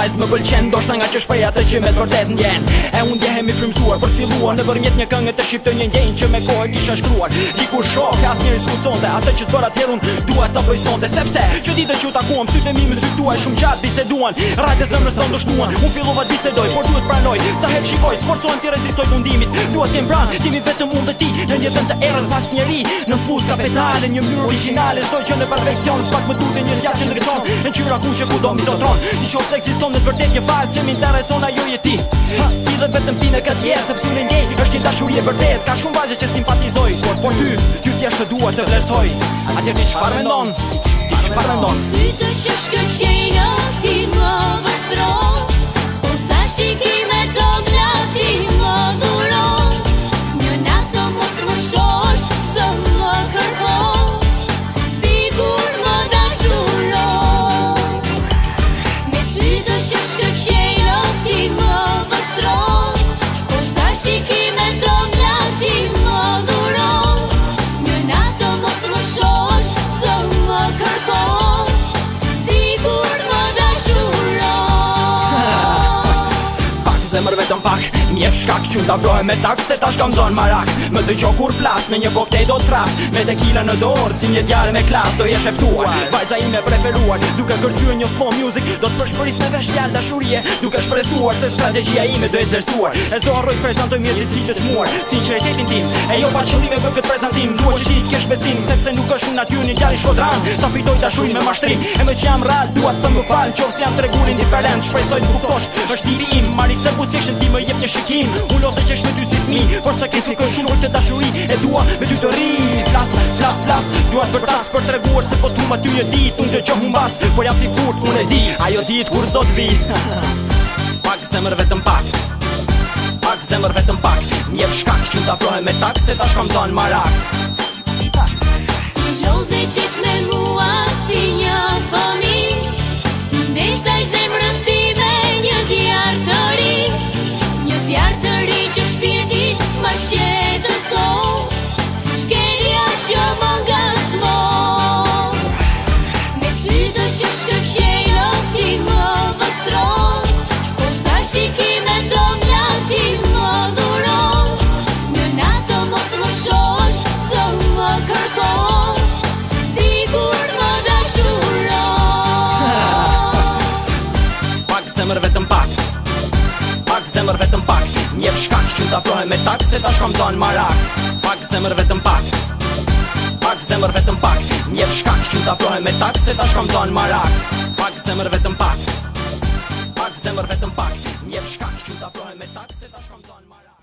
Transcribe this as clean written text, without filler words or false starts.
vajzë më pëlqen, ndoshta nga që shprej atë që me të vërtet ndjen. E unë ndjehemi frymzuar për t'filluar nëpërmjet një këngë të shqiptë një ndjenjë që me kohë kisha shkruar. Diku shok, asnjëri s'kuconte atë që s'bër atëherë unë dua ta bëj sonte, sepse që ditë që takuam sytë mi me sytë tuaj shumë gjatë biseduan. Rajtë zemrës tonë dështuan, unë fillova të bisedoj, por duhet pranoj, sa herë shikoj, sforcohen ti rezistoj mundimit. Duhet t'jem bran, timi vetëm unë dhe ti, në një vend të errët pas njeri, në fuz kapitale, një mënyrë origjinale, çdo gjë në perfeksion, pak më tutë një zgjat që ndriçon, në qyra kuqe kudo mi zotron. Nëse ekziston në të vërtetë një fazë që më intereson ajo je ti. Ti dhe vetëm ti në këtë jetë, sepse unë ndjej, është një dashuri e vërtetë, ka shumë vajze që simpatizoj, por ty thjesht dua të vlerësoj. Atje ti çfarë mendon? Ti çfarë mendon? Sytë që shkëlqejnë ti më vështron, po sa shikime to glati më dhuron. Një natë mos më shosh, së më kërkon, sigur më dashuron. Me sytë që shkëlqejnë ti më vështron, po sa shikime to glati më dhuron. Një natë mos më shosh, së më kërkon, sigur më dashuron. Pak zemër vetëm pak, mjef shkak që m'ta vrohe me tak, se tash kam zon marak. Më dëgjo kur flas, në një koktej do t'tras, me tequila në dorë, si një djalë me klas, do jesh eftuar. Vajza ime preferuar, duke kërcyer një slow music, do t'përshpëris me vesh djalë dashurie, duke shpresuar se strategjia ime do e vlerësuar. E s'do harroj të prezantoj mirë gjithësi të çmuar, sinqeritetin tim, e jo pa qëllime për këtë prezantim. Dua që ti t'kesh besim, sepse nuk është shumë natyrë një djalë shkodran, ta fitoj dashurinë me mashtrim. E me që jam real, dua të më fal, qofse jam tregun indiferent, shpresoj të kuptosh, është tipi im, marrit se buzëqeshën ti më jep një shikim. Unë ose qesh me ty si fmi, por sakrifikoj shumë këtë dashuri, e dua me ty të ri. Flas, dua të përtas për treguar se po t'huma ty e dit, unë të qoh humbas, por jam si furt, unë e di, ajo dit kur s'do t'vi. Pak zemër vetëm pak, pak zemër vetëm pak, mjep shkak që m'ta vrohe me tak, se tash kam zon marak. Ti loze qesh me mua si një fëmi, ndesa i zemrës time një zjarë të ri. Një zjarë të ri që shpirtit ma shqetëson, shkelja që më ngacmon. Me sytë që shkëlqejnë ti më vështron, por sa shikime të mlati më dhuron. Një natë mos më shosh, së më kërkon, sigur më dashuron. Pak zemër vetëm pak, pak zemër vetëm pak, mjep shkak që m'ta vrohe me tak, se tash kam zon marak. Pak zemër vetëm pak, pak zemër vetëm pak, mjep shkak që m'ta vrohe me tak, se tash kam zon marak. Pak zemër vetëm pak, pak zemër vetëm pak, mjep shkak që m'ta vrohe me tak, se tash kam zon marak.